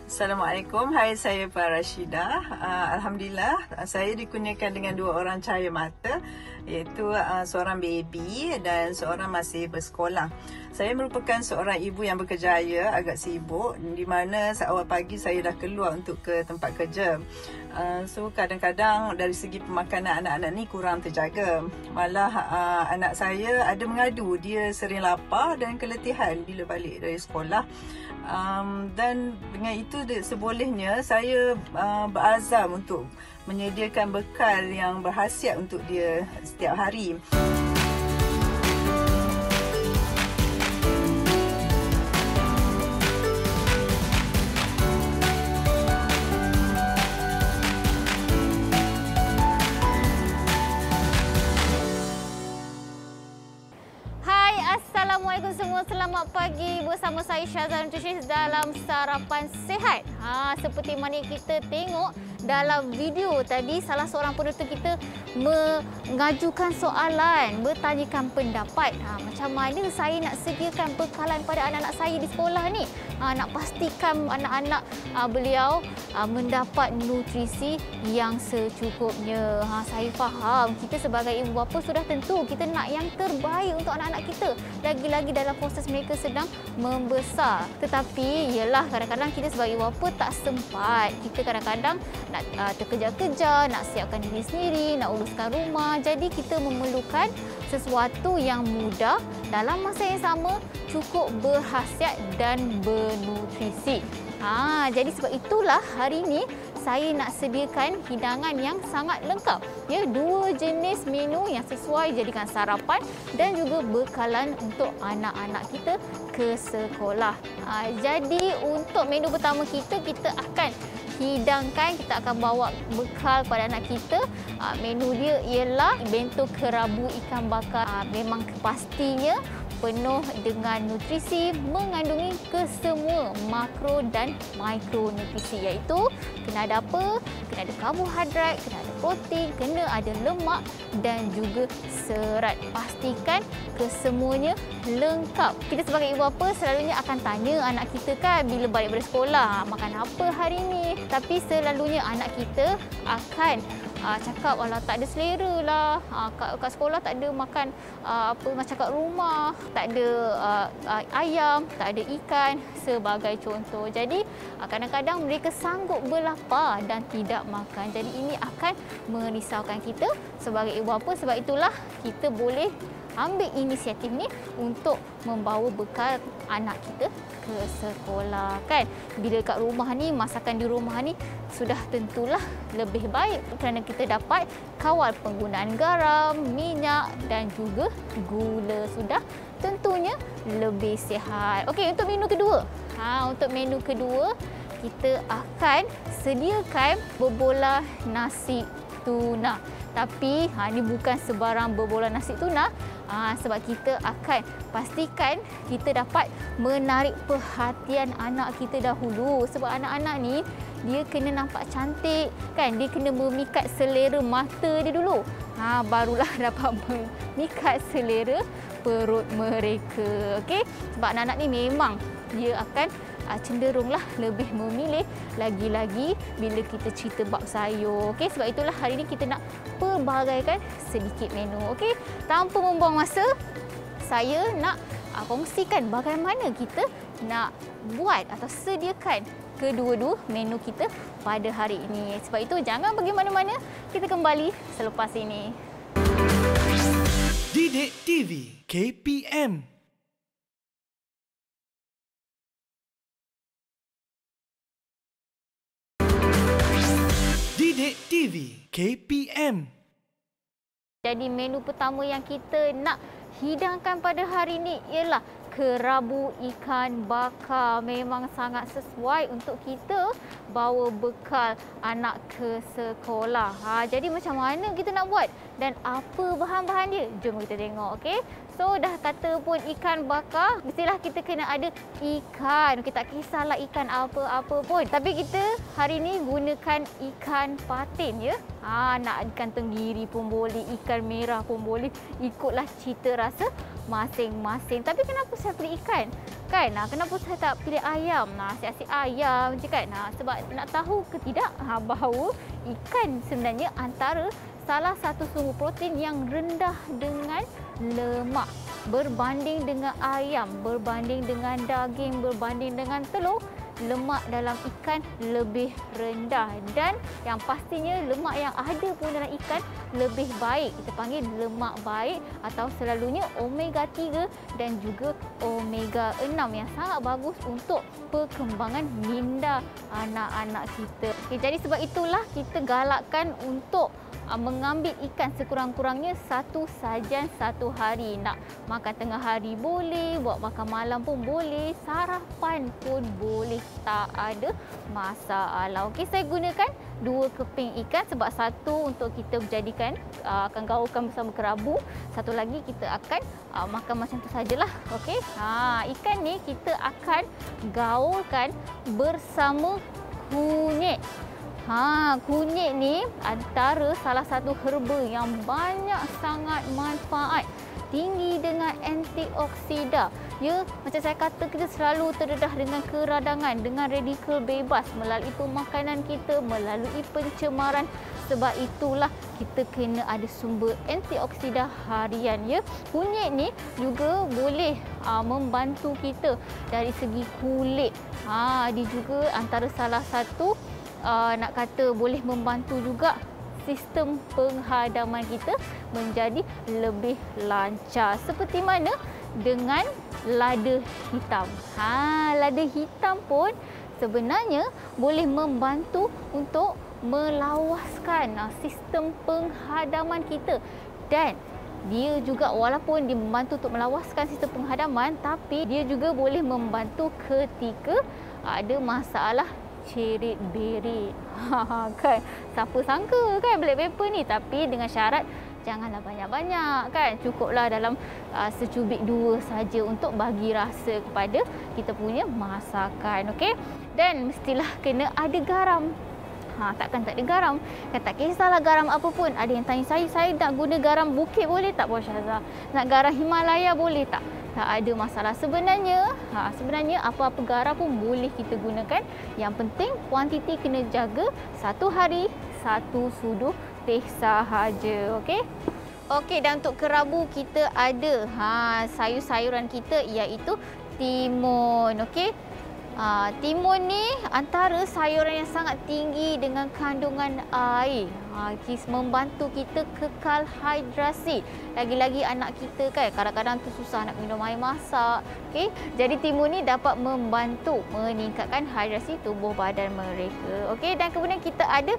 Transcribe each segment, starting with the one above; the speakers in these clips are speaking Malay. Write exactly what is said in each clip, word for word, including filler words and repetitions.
Assalamualaikum, hai saya Pak Rashidah. Uh, Alhamdulillah, saya dikurniakan dengan dua orang cahaya mata, iaitu uh, seorang baby dan seorang masih bersekolah. Saya merupakan seorang ibu yang berkejaya, agak sibuk, di mana seawal pagi saya dah keluar untuk ke tempat kerja. Uh, so kadang-kadang dari segi pemakanan anak-anak ni kurang terjaga. Malah uh, anak saya ada mengadu, dia sering lapar dan keletihan bila balik dari sekolah. Um, dan dengan itu sebolehnya saya uh, berazam untuk menyediakan bekal yang berkhasiat untuk dia setiap hari. Assalamualaikum semua, selamat pagi bersama saya Syazah Nutritionist dalam Sarapan Sihat. Ha, seperti mana kita tengok dalam video tadi, salah seorang penonton kita mengajukan soalan, bertanyakan pendapat. Ha, macam mana saya nak sediakan bekalan pada anak-anak saya di sekolah ni? Ha, nak pastikan anak-anak ha, beliau ha, mendapat nutrisi yang secukupnya. Ha, saya faham, kita sebagai ibu bapa sudah tentu kita nak yang terbaik untuk anak-anak kita. Lagi-lagi dalam proses mereka sedang membesar. Tetapi ialah kadang-kadang kita sebagai ibu bapa tak sempat. Kita kadang-kadang nak uh, terkejar-kejar, nak siapkan diri sendiri, nak uruskan rumah. Jadi kita memerlukan sesuatu yang mudah, dalam masa yang sama cukup berkhasiat dan bernutrisi. Ha, jadi sebab itulah hari ini saya nak sediakan hidangan yang sangat lengkap. Ya, dua jenis menu yang sesuai jadikan sarapan dan juga bekalan untuk anak-anak kita ke sekolah. Ha, jadi untuk menu pertama kita, kita akan hidangkan, kita akan bawa bekal pada anak kita. Ha, menu dia ialah bento kerabu ikan bakar. Ha, memang pastinya penuh dengan nutrisi, mengandungi kesemua makro dan mikronutrisi, iaitu kena ada apa? Kena ada karbohidrat, kena ada protein, kena ada lemak dan juga serat. Pastikan kesemuanya lengkap. Kita sebagai ibu bapa selalunya akan tanya anak kita kan bila balik dari sekolah, makan apa hari ini? Tapi selalunya anak kita akan Uh, cakap, alah tak ada selera lah, uh, kat, kat sekolah tak ada makan uh, apa macam kat rumah, tak ada uh, uh, ayam, tak ada ikan sebagai contoh. Jadi uh, kadang-kadang mereka sanggup berlapar dan tidak makan. Jadi ini akan merisaukan kita sebagai ibu bapa. Sebab itulah kita boleh ambil inisiatif ni untuk membawa bekal anak kita ke sekolah kan. Bila kat rumah ni, masakan di rumah ni sudah tentulah lebih baik kerana kita dapat kawal penggunaan garam, minyak dan juga gula, sudah tentunya lebih sihat. Okey, untuk menu kedua. Ha, untuk menu kedua kita akan sediakan berbola nasi tuna. Tapi ha, ini bukan sebarang berbola nasi tuna. Ha, sebab kita akan pastikan kita dapat menarik perhatian anak kita dahulu. Sebab anak-anak ni dia kena nampak cantik kan, dia kena memikat selera mata dia dulu. Ha, barulah dapat memikat selera perut mereka. Okey, sebab anak-anak ni memang dia akan uh, cenderunglah lebih memilih lagi-lagi bila kita cerita bab sayur. Okey, sebab itulah hari ini kita nak pelbagaikan sedikit menu. Okey, tanpa membuang masa, saya nak uh, kongsikan bagaimana kita nak buat atau sediakan kedua-dua menu kita pada hari ini. Sebab itu jangan pergi mana-mana, kita kembali selepas ini. Didik T V K P M. Didik T V K P M. Jadi menu pertama yang kita nak hidangkan pada hari ini ialah kerabu ikan bakar. Memang sangat sesuai untuk kita bawa bekal anak ke sekolah. Ha, jadi macam mana kita nak buat dan apa bahan-bahan dia? Jom kita tengok. Okey. So dah kata pun ikan bakar, mestilah kita kena ada ikan. Kita tak kisahlah ikan apa-apa pun. Tapi kita hari ini gunakan ikan patin ya. Ha, nak ikan tenggiri pun boleh, ikan merah pun boleh. Ikutlah cita rasa masing-masing. Tapi kenapa saya pilih ikan? Kan? Nah, kenapa saya tak pilih ayam? Nah, saya asyik ayam je kan. Nah, sebab nak tahu ke tidak ha, bahawa ikan sebenarnya antara salah satu sumber protein yang rendah dengan lemak. Berbanding dengan ayam, berbanding dengan daging, berbanding dengan telur, lemak dalam ikan lebih rendah. Dan yang pastinya lemak yang ada pun dalam ikan lebih baik. Kita panggil lemak baik atau selalunya omega tiga dan juga omega enam yang sangat bagus untuk perkembangan minda anak-anak kita. Okay, jadi sebab itulah kita galakkan untuk mengambil ikan sekurang-kurangnya satu sajian satu hari. Nak makan tengah hari boleh, buat makan malam pun boleh, sarapan pun boleh, tak ada masalah. Okey, saya gunakan dua keping ikan sebab satu untuk kita jadikan uh, akan gaulkan bersama kerabu, satu lagi kita akan uh, makan macam tu sajalah. Okey, ha, ikan ni kita akan gaulkan bersama kunyit. Ha, kunyit ni antara salah satu herba yang banyak sangat manfaat. Tinggi dengan antioksida. Ya, macam saya kata, kita selalu terdedah dengan keradangan, dengan radikal bebas melalui pemakanan kita, melalui pencemaran. Sebab itulah kita kena ada sumber antioksida harian. Ya, kunyit ni juga boleh aa, membantu kita dari segi kulit. Ha, dia juga antara salah satu Uh, nak kata boleh membantu juga sistem penghadaman kita menjadi lebih lancar. Seperti mana dengan lada hitam. Ha, lada hitam pun sebenarnya boleh membantu untuk melawaskan uh, sistem penghadaman kita. Dan dia juga walaupun dia membantu untuk melawaskan sistem penghadaman, tapi dia juga boleh membantu ketika ada masalah cerit berit. Kan, siapa sangka kan black pepper ni, tapi dengan syarat janganlah banyak-banyak kan. Cukuplah dalam uh, secubik dua saja untuk bagi rasa kepada kita punya masakan. Okey, dan mestilah kena ada garam. Ha, takkan tak ada garam. Kan tak kisahlah garam apa pun. Ada yang tanya saya, saya nak guna garam bukit boleh tak Puan Syahzah? Nak garam Himalaya boleh tak? Tak ada masalah. Sebenarnya, ha, sebenarnya apa-apa garam pun boleh kita gunakan. Yang penting kuantiti kena jaga satu hari satu sudu teh sahaja. Okey? Okey, dan untuk kerabu kita ada ha, sayur-sayuran kita iaitu timun. Okey? Ha, timun ni antara sayuran yang sangat tinggi dengan kandungan air. Ha, membantu kita kekal hidrasi. Lagi-lagi anak kita kan kadang-kadang tu susah nak minum air masak. Okey, jadi timun ni dapat membantu meningkatkan hidrasi tubuh badan mereka. Okey, dan kemudian kita ada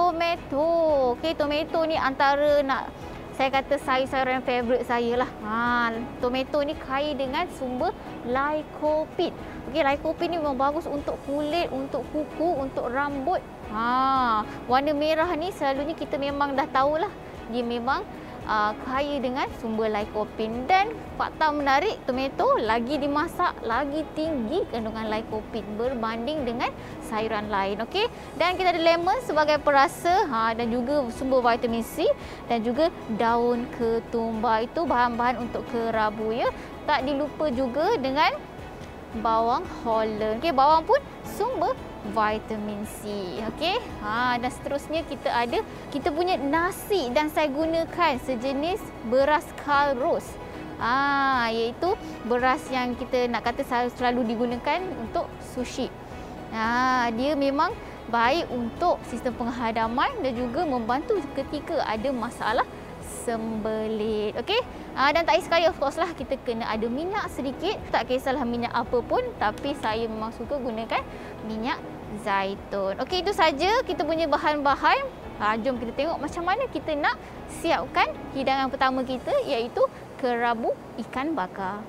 tomato. Okey, tomato ni antara nak saya kata sayur-sayuran favourite saya lah. Ha, tomato ni kaya dengan sumber lycopene. Okey, lycopene ni memang bagus untuk kulit, untuk kuku, untuk rambut. Ha, warna merah ni selalunya kita memang dah tahulah dia memang uh, kaya dengan sumber lycopene. Dan fakta menarik, tomato lagi dimasak lagi tinggi kandungan lycopene berbanding dengan sayuran lain. Okey, dan kita ada lemon sebagai perasa, ha, dan juga sumber vitamin C, dan juga daun ketumbar. Itu bahan-bahan untuk kerabu ya. Tak dilupa juga dengan bawang Holland. Okey, bawang pun sumber vitamin C. Okey, ha, dan seterusnya kita ada kita punya nasi, dan saya gunakan sejenis beras kalros. Ah, iaitu beras yang kita nak kata selalu digunakan untuk sushi. Ah, dia memang baik untuk sistem penghadaman dan juga membantu ketika ada masalah sembelit. Okey, ah, dan tak sekali of course lah kita kena ada minyak sedikit. Tak kisahlah minyak apa pun, tapi saya memang suka gunakan minyak zaitun. Okey, itu saja kita punya bahan-bahan. Ha, jom kita tengok macam mana kita nak siapkan hidangan pertama kita, iaitu kerabu ikan bakar.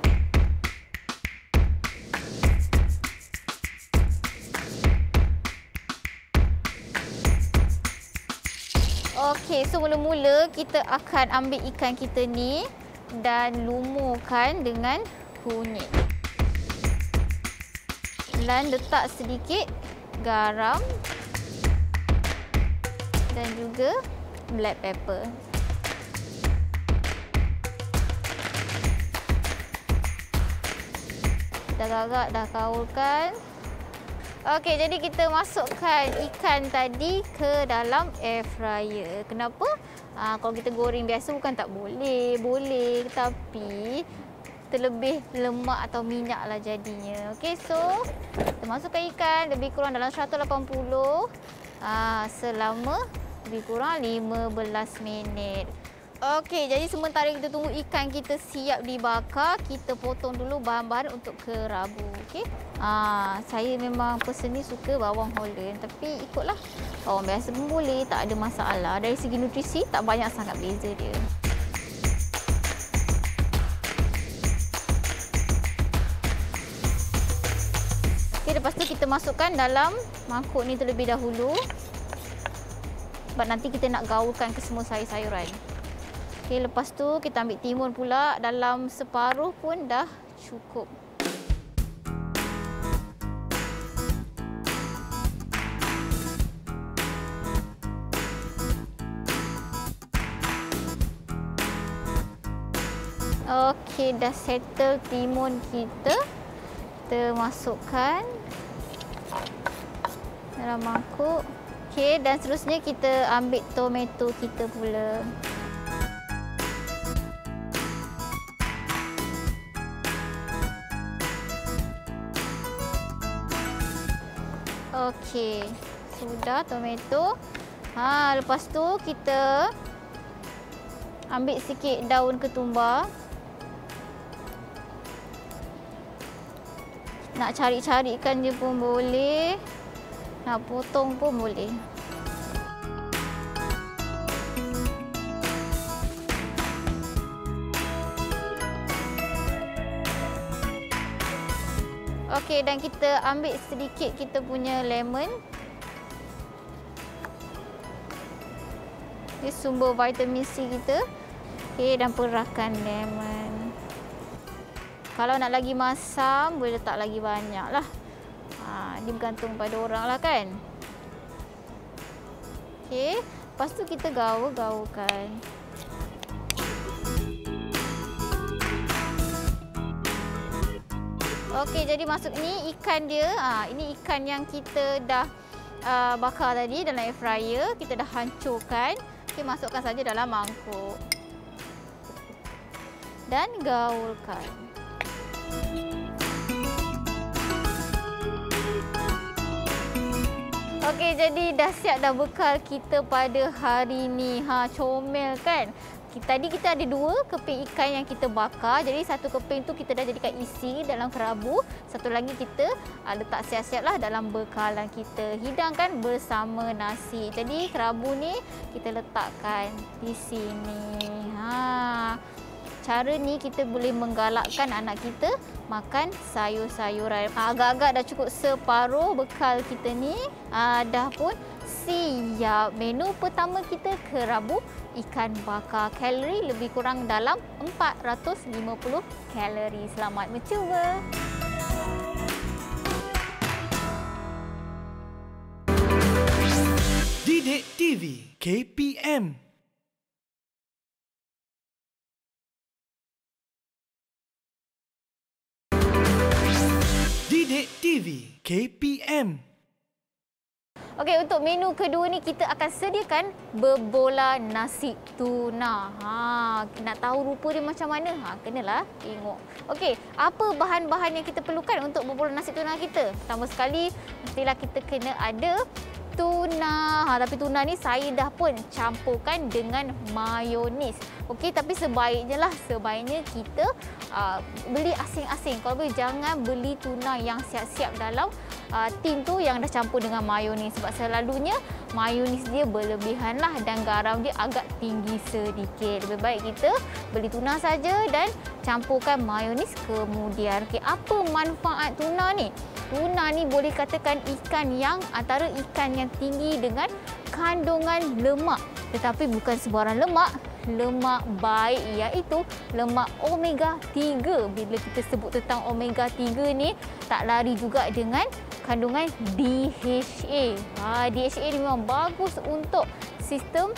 Okey, so mula-mula kita akan ambil ikan kita ni dan lumurkan dengan kunyit. Dan letak sedikit garam dan juga black pepper. Kita agak-agak dah kaulkan. Okey, jadi kita masukkan ikan tadi ke dalam air fryer. Kenapa? Ha, kalau kita goreng biasa bukan tak boleh. Boleh, tapi terlebih lemak atau minyak lah jadinya. Okey, so kita masukkan ikan lebih kurang dalam seratus lapan puluh ha, selama lebih kurang lima belas minit. Okey, jadi sementara kita tunggu ikan kita siap dibakar, kita potong dulu bahan-bahan untuk kerabu. Okey. Ha, saya memang personally suka bawang Holland, tapi ikutlah bawang biasa pun boleh, tak ada masalah. Dari segi nutrisi tak banyak sangat beza dia. Okey, lepas tu kita masukkan dalam mangkuk ni terlebih dahulu. Sebab nanti kita nak gaulkan ke semua sayur-sayuran. Okey, lepas tu kita ambil timun pula, dalam separuh pun dah cukup. Okey, dah settle timun kita. Kita masukkan dalam mangkuk. Okey, dan seterusnya kita ambil tomato kita pula. Okey, sudah tomato. Ha, lepas tu kita ambil sikit daun ketumbar. Nak cari-carikan je pun boleh. Nak potong pun boleh. Okey, dan kita ambil sedikit kita punya lemon. Ini sumber vitamin C kita. Okey, dan perahkan lemon. Kalau nak lagi masam, boleh letak lagi banyak lah. Ha, dia bergantung pada orang lah kan. Okey, lepas tu kita gaul-gaulkan. Okey, jadi masuk ni ikan dia. Ha, ini ikan yang kita dah uh, bakar tadi dalam air fryer. Kita dah hancurkan. Okey, masukkan saja dalam mangkuk. Dan gaulkan. Okey, jadi dah siap dah bekal kita pada hari ni. Ha, comel kan? Tadi kita ada dua keping ikan yang kita bakar. Jadi satu keping tu kita dah jadikan isi dalam kerabu. Satu lagi kita uh, letak siap-siap lah dalam bekalan kita. Hidangkan bersama nasi. Jadi kerabu ni kita letakkan di sini. Ha. Cara ni kita boleh menggalakkan anak kita makan sayur-sayuran. Agak-agak dah cukup separuh bekal kita ni. Uh, dah pun siap. Menu pertama kita kerabu ikan bakar. Kalori lebih kurang dalam empat ratus lima puluh kalori. Selamat mencuba. Didik T V K P M. Didik T V K P M. Okey, untuk menu kedua ni kita akan sediakan berbola nasi tuna. Ha, nak tahu rupa dia macam mana? Ha, kenalah tengok. Okey, apa bahan-bahan yang kita perlukan untuk berbola nasi tuna kita? Pertama sekali, mestilah kita kena ada tuna. Ha, tapi tuna ni saya dah pun campurkan dengan mayonis. Okey, tapi sebaiknya lah, sebaiknya kita uh, beli asing-asing. Kalau boleh jangan beli tuna yang siap-siap dalam uh, tin tu yang dah campur dengan mayonis. Sebab selalunya mayonis dia berlebihan lah dan garam dia agak tinggi sedikit. Lebih baik kita beli tuna saja dan campurkan mayonis kemudian. Okey, apa manfaat tuna ni? Tuna ni boleh katakan ikan yang antara ikan yang tinggi dengan kandungan lemak. Tetapi bukan sebarang lemak, lemak baik, iaitu lemak omega tiga. Bila kita sebut tentang omega tiga ni, tak lari juga dengan kandungan D H A. Ha, D H A ni memang bagus untuk sistem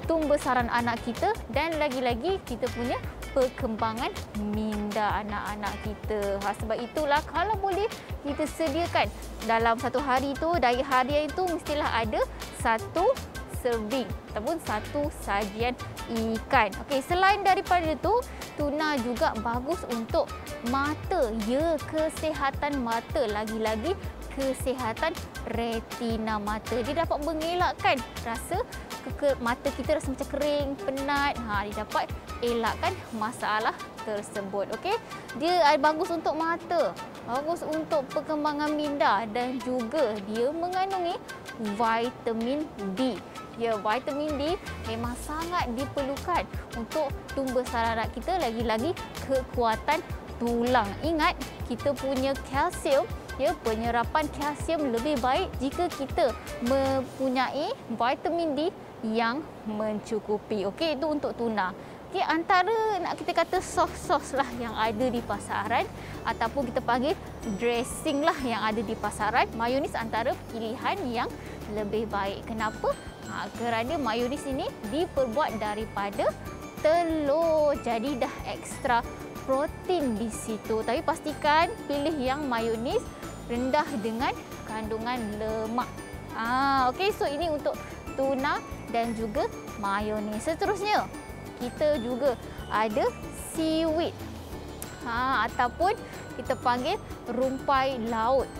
tumbesaran anak kita dan lagi-lagi kita punya perkembangan minda anak-anak kita. Ha, sebab itulah kalau boleh kita sediakan dalam satu hari tu, dari harian itu mestilah ada satu serving ataupun satu sajian ikan. Okey, selain daripada itu, tuna juga bagus untuk mata. Ya, kesihatan mata, lagi-lagi kesihatan retina mata. Dia dapat mengelakkan rasa ke mata kita rasa macam kering, penat. Ha, dia dapat elakkan masalah tersebut. Okey, dia bagus untuk mata, bagus untuk perkembangan minda dan juga dia mengandungi vitamin D. Ya, vitamin D memang sangat diperlukan untuk tumbesaran anak kita, lagi-lagi kekuatan tulang. Ingat, kita punya kalsium, ya, penyerapan kalsium lebih baik jika kita mempunyai vitamin D yang mencukupi. Okey, itu untuk tuna. Okey, antara nak kita kata sos-sos lah yang ada di pasaran ataupun kita panggil dressing lah yang ada di pasaran, mayonis antara pilihan yang lebih baik. Kenapa? Ha, kerana mayonis ini diperbuat daripada telur, jadi dah ekstra protein di situ. Tapi pastikan pilih yang mayonis rendah dengan kandungan lemak. Ah, okey, so ini untuk tuna dan juga mayonis. Seterusnya, kita juga ada seaweed. Ha, ataupun kita panggil rumpai laut.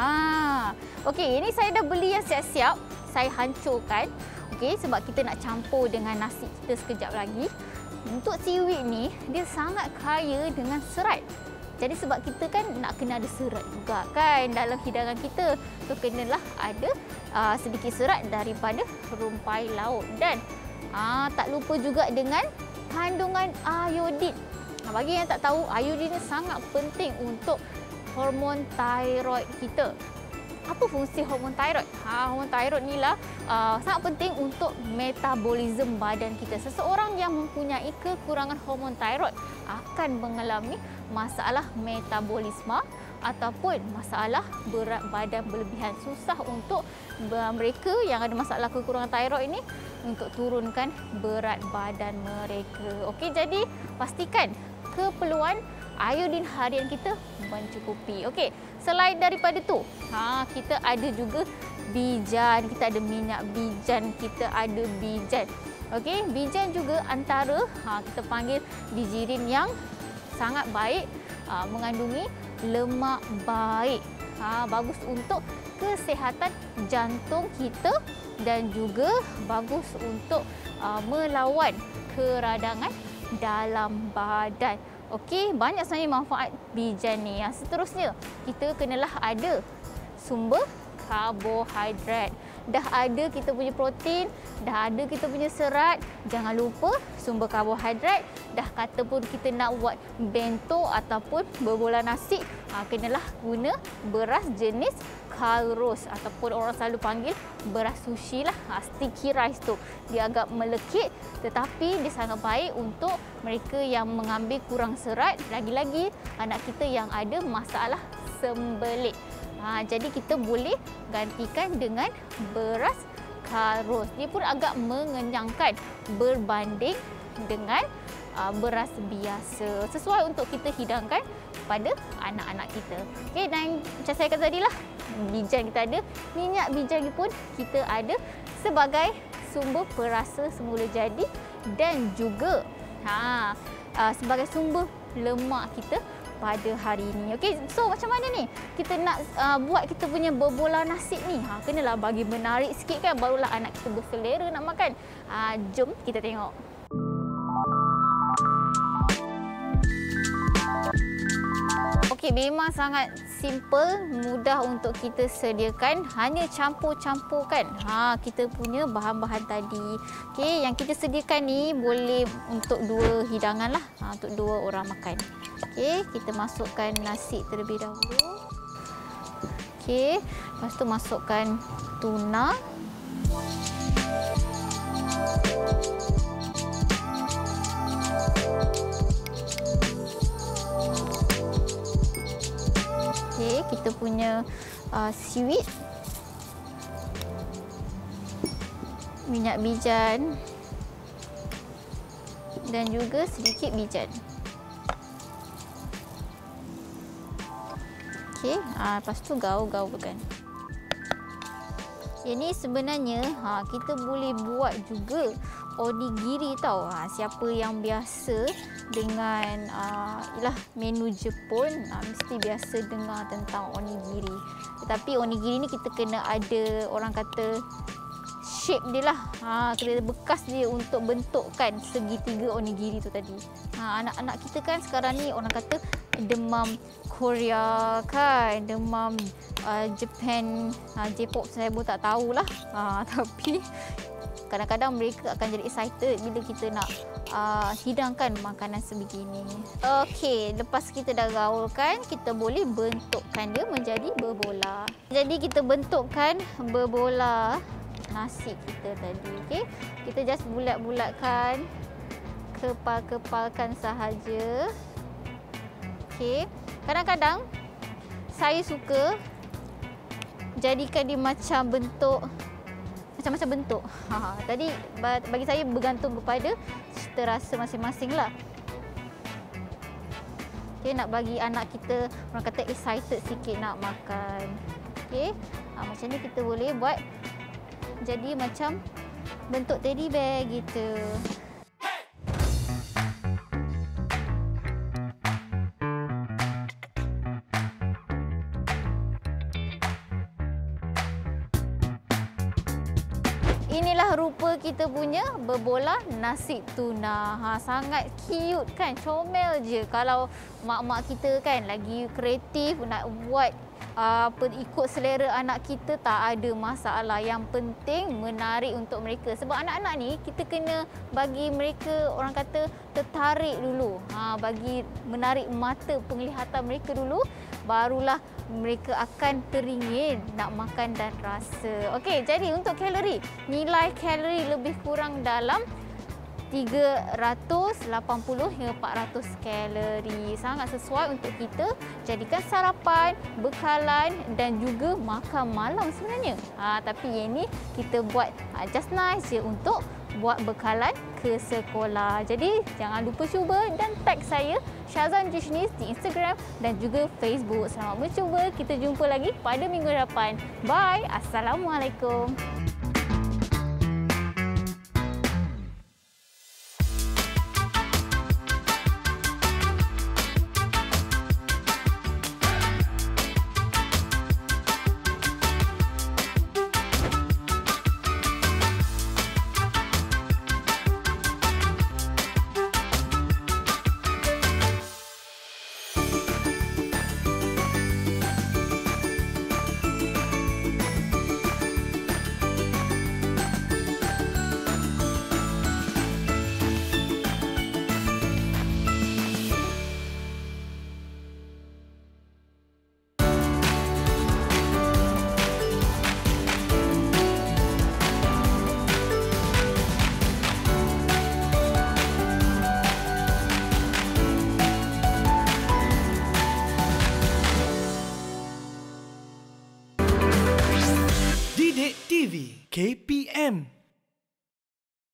Ha. Okey, ini saya dah beli yang siap-siap. Saya hancurkan. Okey, sebab kita nak campur dengan nasi kita sekejap lagi. Untuk seaweed ni, dia sangat kaya dengan serat. Jadi sebab kita kan nak kena ada serat juga kan dalam hidangan kita. So kenalah ada uh, sedikit serat daripada rumpai laut. Dan uh, tak lupa juga dengan kandungan iodin. Nah, bagi yang tak tahu, iodin ni sangat penting untuk hormon thyroid kita. Apa fungsi hormon thyroid? Ha, hormon thyroid ni lah uh, sangat penting untuk metabolisme badan kita. Seseorang yang mempunyai kekurangan hormon thyroid akan mengalami masalah metabolisme ataupun masalah berat badan berlebihan. Susah untuk mereka yang ada masalah kekurangan thyroid ini untuk turunkan berat badan mereka. Okey, jadi pastikan keperluan iodin harian kita mencukupi. Okey, selain daripada tu, ha, kita ada juga bijan, kita ada minyak bijan, kita ada bijan. Okey, bijan juga antara ha, kita panggil bijirin yang sangat baik, ha, mengandungi lemak baik. Ha, bagus untuk kesihatan jantung kita dan juga bagus untuk uh, melawan keradangan dalam badan. Okey, banyak sebenarnya manfaat bijan ni. Yang seterusnya, kita kenalah ada sumber karbohidrat. Dah ada kita punya protein, dah ada kita punya serat. Jangan lupa sumber karbohidrat. Dah kata pun kita nak buat bento ataupun berbola nasi, ha, kenalah guna beras jenis kalros ataupun orang selalu panggil beras sushi lah. Ha, sticky rice tu. Dia agak melekit tetapi dia sangat baik untuk mereka yang mengambil kurang serat. Lagi-lagi anak kita yang ada masalah sembelit. Ha, jadi kita boleh gantikan dengan beras kalros. Dia pun agak mengenyangkan berbanding dengan uh, beras biasa. Sesuai untuk kita hidangkan pada anak-anak kita. Okey, dan macam saya kata tadi lah, bijan kita ada, minyak bijan pun kita ada sebagai sumber perasa semula jadi dan juga ha, uh, sebagai sumber lemak kita pada hari ini. Okey, so macam mana ni kita nak uh, buat kita punya berbola nasi ni? Ha, kenalah bagi menarik sikit kan, barulah anak kita berselera nak makan. Ha, jom kita tengok. Okey, memang sangat simple, mudah untuk kita sediakan. Hanya campur-campurkan ha, kita punya bahan-bahan tadi. Okey, yang kita sediakan ni boleh untuk dua hidangan lah, ha, untuk dua orang makan. Okey, kita masukkan nasi terlebih dahulu. Okey, lepas tu masukkan tuna. Okey, kita punya uh, seaweed, minyak bijan, dan juga sedikit bijan. Okey, ha, lepas tu gaul-gaulkan. Ini sebenarnya ha, kita boleh buat juga onigiri tau. Ha, siapa yang biasa dengan uh, ialah menu Jepun ha, mesti biasa dengar tentang onigiri. Tetapi onigiri ni kita kena ada orang kata shape dia lah. Ha, kena bekas dia untuk bentukkan segitiga onigiri tu tadi. Ha, anak-anak kita kan sekarang ni orang kata demam Korea kan, demam uh, Japan, uh, J-pop saya pun tak tahulah. Uh, tapi kadang-kadang mereka akan jadi excited bila kita nak uh, hidangkan makanan sebegini. Okey, lepas kita dah gaulkan, kita boleh bentukkan dia menjadi berbola. Jadi kita bentukkan berbola nasi kita tadi. Okey, kita just bulat-bulatkan, kepal-kepalkan sahaja. Okey, kadang-kadang saya suka jadikan dia macam bentuk macam-macam bentuk. Ha, tadi bagi saya bergantung kepada cita rasa masing-masing lah. Okey, nak bagi anak kita orang kata excited sikit nak makan. Okey, ha, macam ni kita boleh buat jadi macam bentuk teddy bear gitu. Inilah rupa kita punya berbola nasi tuna. Ha, sangat cute kan, comel je. Kalau mak-mak kita kan lagi kreatif nak buat uh, ikut selera anak kita, tak ada masalah. Yang penting menarik untuk mereka. Sebab anak-anak ni kita kena bagi mereka orang kata tertarik dulu. Ha, bagi menarik mata penglihatan mereka dulu, barulah mereka akan teringin nak makan dan rasa. Okey, jadi untuk kalori, nilai kalori lebih kurang dalam tiga ratus lapan puluh hingga empat ratus kalori. Sangat sesuai untuk kita jadikan sarapan, bekalan dan juga makan malam sebenarnya. Ha, tapi yang ni kita buat ha, just nice je untuk buat bekalan ke sekolah. Jadi jangan lupa cuba dan tag saya Syazan Nutritionist di Instagram dan juga Facebook. Selamat mencuba. Kita jumpa lagi pada minggu depan. Bye. Assalamualaikum. Didik T V K P M